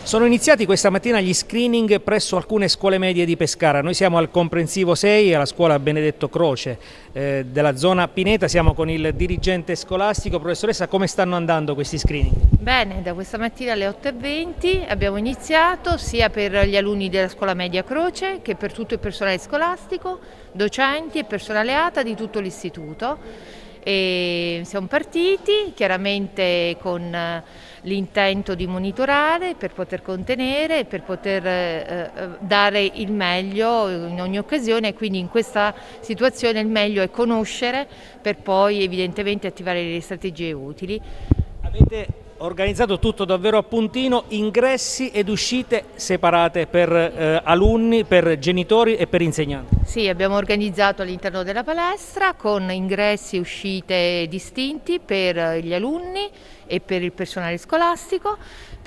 Sono iniziati questa mattina gli screening presso alcune scuole medie di Pescara. Noi siamo al comprensivo 6 alla scuola Benedetto Croce della zona Pineta, siamo con il dirigente scolastico. Professoressa, come stanno andando questi screening? Bene, da questa mattina alle 8:20 abbiamo iniziato sia per gli alunni della scuola media Croce che per tutto il personale scolastico, docenti e personale ATA di tutto l'istituto. E siamo partiti chiaramente con l'intento di monitorare per poter contenere, per poter dare il meglio in ogni occasione, e quindi in questa situazione il meglio è conoscere per poi evidentemente attivare le strategie utili. Avete organizzato tutto davvero a puntino, ingressi ed uscite separate per alunni, per genitori e per insegnanti. Sì, abbiamo organizzato all'interno della palestra con ingressi e uscite distinti per gli alunni e per il personale scolastico,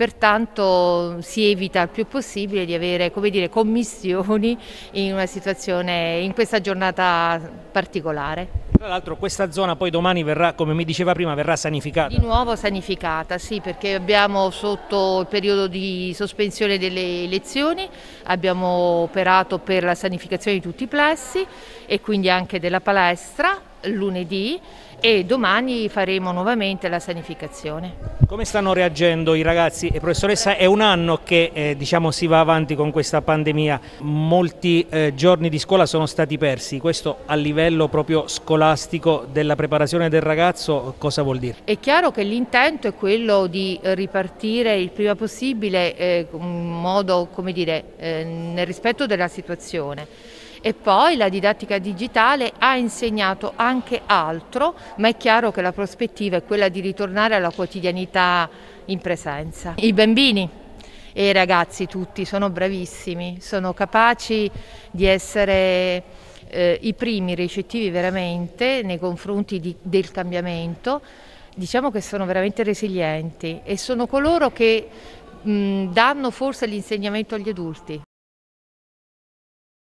pertanto si evita il più possibile di avere, come dire, commistioni in una situazione, in questa giornata particolare. Tra l'altro questa zona poi domani verrà, come mi diceva prima, verrà sanificata. Di nuovo sanificata, sì, perché abbiamo sotto il periodo di sospensione delle lezioni, abbiamo operato per la sanificazione di tutti i plessi e quindi anche della palestra lunedì, e domani faremo nuovamente la sanificazione. Come stanno reagendo i ragazzi? Professoressa, è un anno che diciamo, si va avanti con questa pandemia, molti giorni di scuola sono stati persi, questo a livello proprio scolastico della preparazione del ragazzo cosa vuol dire? È chiaro che l'intento è quello di ripartire il prima possibile in modo, come dire, nel rispetto della situazione. E poi la didattica digitale ha insegnato anche altro, ma è chiaro che la prospettiva è quella di ritornare alla quotidianità in presenza. I bambini e i ragazzi tutti sono bravissimi, sono capaci di essere i primi ricettivi veramente nei confronti del cambiamento. Diciamo che sono veramente resilienti e sono coloro che danno forse l'insegnamento agli adulti.